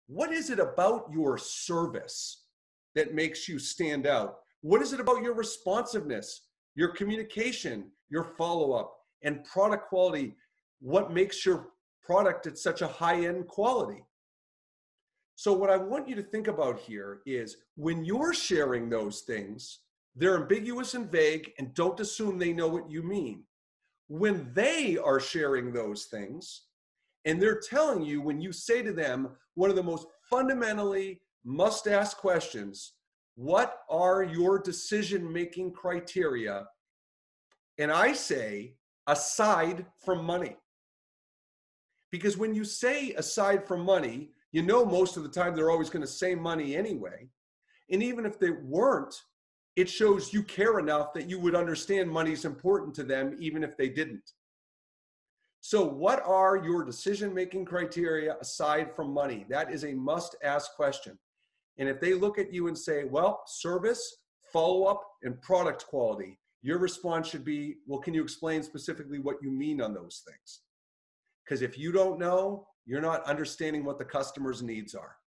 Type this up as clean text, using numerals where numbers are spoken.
what is it about your service that makes you stand out? What is it about your responsiveness, your communication, your follow-up, and product quality? What makes your product at such a high-end quality? So what I want you to think about here is when you're sharing those things, they're ambiguous and vague, and don't assume they know what you mean. When they are sharing those things, and they're telling you, when you say to them, one of the most fundamentally must-ask questions, what are your decision-making criteria? And I say, aside from money. Because when you say aside from money, you know most of the time they're always going to say money anyway. And even if they weren't, it shows you care enough that you would understand money's important to them, even if they didn't. So what are your decision-making criteria aside from money? That is a must-ask question. And if they look at you and say, well, service, follow-up, and product quality, your response should be, well, can you explain specifically what you mean on those things? Because if you don't know, you're not understanding what the customer's needs are.